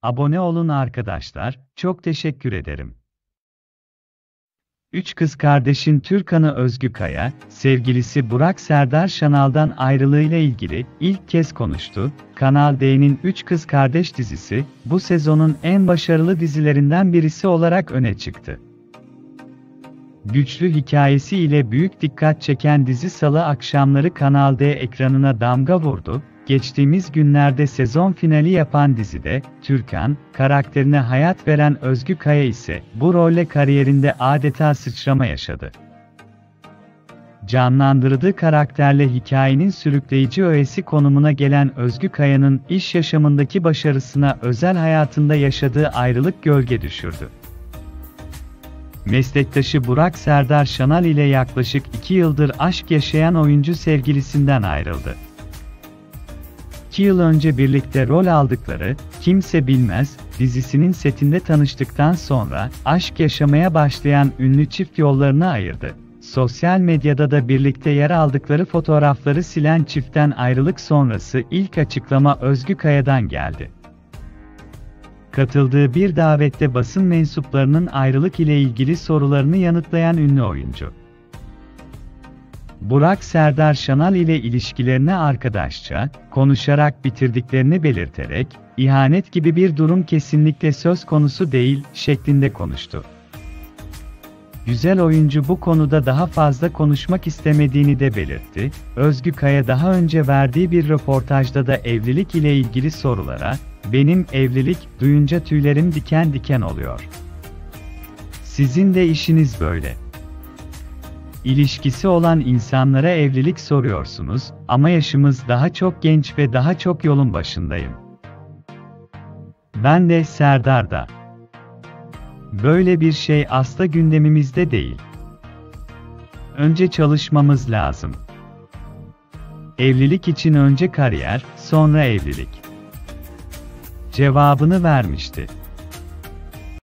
Abone olun arkadaşlar, çok teşekkür ederim. Üç kız kardeşin Türkan'ı Özgü Kaya, sevgilisi Burak Serdar Şanal'dan ayrılığıyla ilgili ilk kez konuştu. Kanal D'nin Üç Kız Kardeş dizisi, bu sezonun en başarılı dizilerinden birisi olarak öne çıktı. Güçlü hikayesi ile büyük dikkat çeken dizi Salı akşamları Kanal D ekranına damga vurdu. Geçtiğimiz günlerde sezon finali yapan dizide, Türkan, karakterine hayat veren Özgü Kaya ise, bu rolle kariyerinde adeta sıçrama yaşadı. Canlandırdığı karakterle hikayenin sürükleyici öğesi konumuna gelen Özgü Kaya'nın iş yaşamındaki başarısına özel hayatında yaşadığı ayrılık gölge düşürdü. Meslektaşı Burak Serdar Şanal ile yaklaşık 2 yıldır aşk yaşayan oyuncu sevgilisinden ayrıldı. 2 yıl önce birlikte rol aldıkları Kimse Bilmez dizisinin setinde tanıştıktan sonra aşk yaşamaya başlayan ünlü çift yollarını ayırdı. Sosyal medyada da birlikte yer aldıkları fotoğrafları silen çiftten ayrılık sonrası ilk açıklama Özgü Kaya'dan geldi. Katıldığı bir davette basın mensuplarının ayrılık ile ilgili sorularını yanıtlayan ünlü oyuncu, Burak Serdar Şanal ile ilişkilerini arkadaşça, konuşarak bitirdiklerini belirterek, ihanet gibi bir durum kesinlikle söz konusu değil, şeklinde konuştu. Güzel oyuncu bu konuda daha fazla konuşmak istemediğini de belirtti. Özgü Kaya daha önce verdiği bir röportajda da evlilik ile ilgili sorulara, "Benim evlilik, duyunca tüylerim diken diken oluyor. Sizin de işiniz böyle. İlişkisi olan insanlara evlilik soruyorsunuz, ama yaşımız daha çok genç ve daha çok yolun başındayım. Ben de, Serdar da. Böyle bir şey asla gündemimizde değil. Önce çalışmamız lazım. Evlilik için önce kariyer, sonra evlilik." cevabını vermişti.